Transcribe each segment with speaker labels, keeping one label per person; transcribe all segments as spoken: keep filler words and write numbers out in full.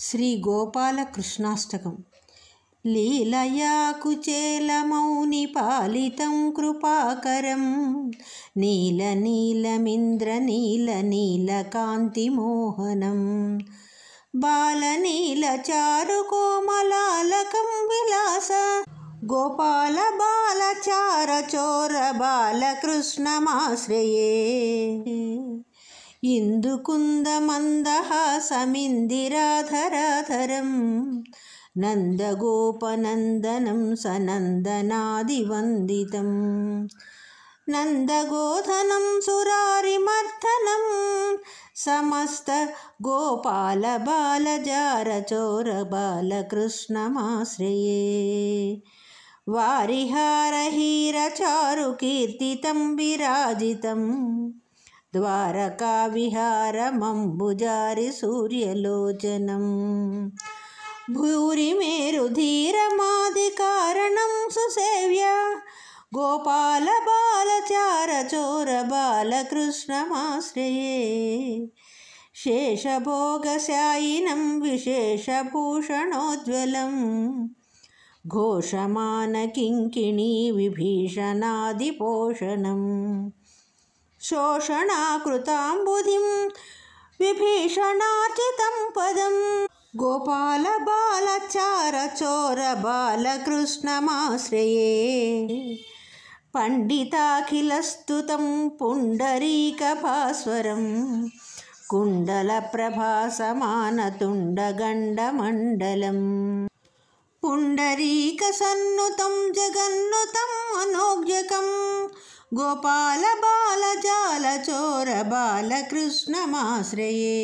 Speaker 1: శ్రీ గోపాలకృష్ణాష్టకం. లీలయా కుచేలమౌని పాలితం కృపాకరం నీల నీలమింద్ర నీల నీలకాంతిమోహనం బాలనీల చారు కోమలాలకం విలాస గోపాల బాలచార చోర బాలకృష్ణమాశ్రయే. ఇందుకుంద మందహాసమిందిరాధరాధరం నందగోపనందనం సనందనాదివందితం నందగోధనం సురారిమర్దనం సమస్త గోపాల బాలజారచోర బాలకృష్ణమాశ్రయే. వారిహారహీరచారు కీర్తితం విరాజితం ద్వారకా విహారమంబుజారి సూర్యలోచనం భూరి మేరుధీరమాది కారణం సుసేవ్య గోపాల బాలచార చోర బాలకృష్ణమాశ్రయే. శేషభోగశాయినం విశేషభూషణోజ్వలం ఘోషమాన కింకిణీ విభీషణాదిపోషణం శోషణాకృతాంబుధిం విభీషణార్చితం పదం గోపాల బాలచార చోర బాలకృష్ణమాశ్రయే. పండితాఖిలస్తుతం పుండరీకభాస్వరం కుండలప్రభాసమానతుండగండమండలం పుండరీకసన్నుతం జగన్నుతం మనోజ్ఞకం గోపాల బాలజాలచోర బాలకృష్ణమాశ్రయే.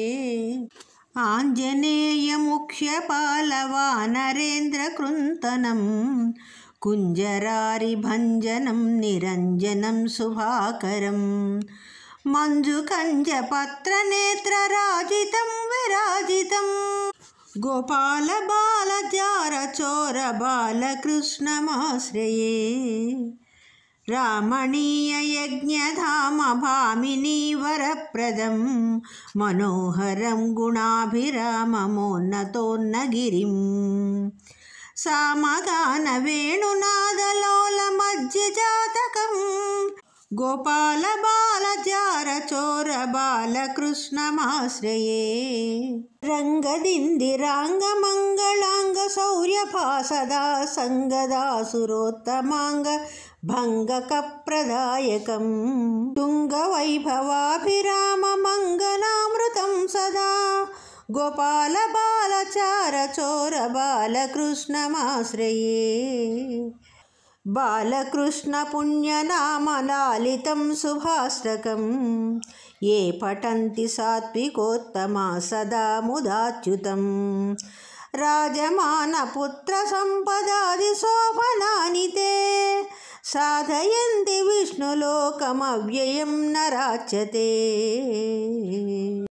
Speaker 1: ఆంజనేయముఖ్యపాలవానరేంద్రకృంతనం కుంజరారిభంజనం నిరంజనం శుభాకరం మంజుకంజపత్రనేత్రరాజితం విరాజితం గోపాల బాలజార చోర బాలకృష్ణమాశ్రయే. రామణీయ యజ్ఞధామ భామినీ వరప్రదం మనోహరం గుణాభిరామమోన్నతోన్నగిరిం సామగాన వేణునాదలోల మధ్యజాతకం గోపాల బాలజార చోర బాలకృష్ణమాశ్రయే. రంగదిందిరాంగమంగళాంగ శౌర్యభాసదా సంగదాసురోత్తమాంగ భంగకప్రదాయకం తుంగవైభవాభిరామమంగనామృతం సదా గోపాల బాలచార చోర బాలకృష్ణమాశ్రయే. బాలకృష్ణ పుణ్యనామలాలితం శుభాష్టకం ఏ పఠంతి సాత్వికోత్తమా సదా ముదాచ్యుతం రాజమానపుత్ర సంపదాది శోభనాని తే సాధయంతి విష్ణులోకమవ్యయం నరాచ్యతే.